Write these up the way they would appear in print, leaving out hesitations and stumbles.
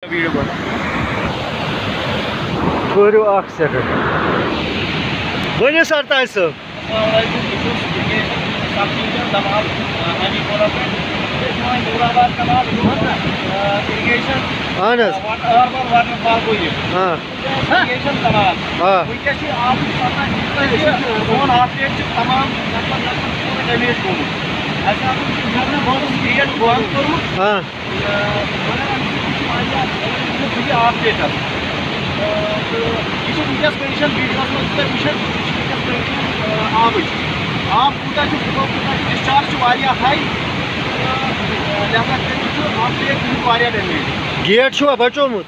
ٹھہرو اکھ سیکنڈ ورنو سرتاج صاحب اہن حظ آب کوٗتاہ چھُ ڈِسچارج چھُ واریاہ ہاے لہذا کٔرِتھ واریاہ ڈیمیج گیٹ چھُوا بچومُت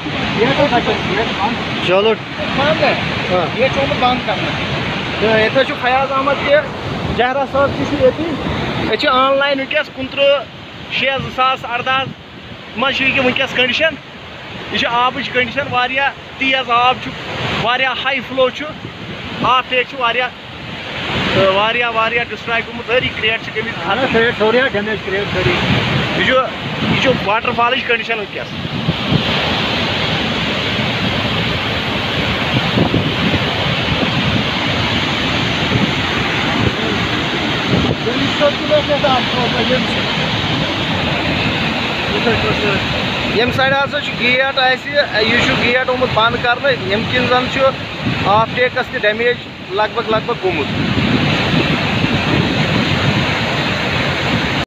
چلو گیٹ چھُ آمُت بنٛد کرنہٕ تہٕ ییٚتہِ حظ چھُ فیاض احمد تہِ جہرا صٲب تہِ چھُ ییٚتی أسۍ چھِ آن لاین وٕنکٮ۪س 29/6/2018 منٛز چھِ یہِ وٕنکٮ۪س کنڈِشن یہ آبچ کنڈیشن واریاہ تیز آب چھُ واریاہ ہائی فلو چھُ آف ٹیک چھُ واریاہ ڈسٹراے گوٚمُت سٲری کریٹ چھِ گٔمٕتۍ یہِ چھُ واٹر فالٕچ کنڈیشن وٕنکٮ۪س ییٚمہِ سایڈٕ ہسا چھُ گیٹ اَسہِ یہِ چھُ گیٹ آمُت بنٛد کرنہٕ ییٚمہِ کِنۍ زن چھُ آف ٹیکس تہِ ڈیمیج لگ بگ گوٚمُت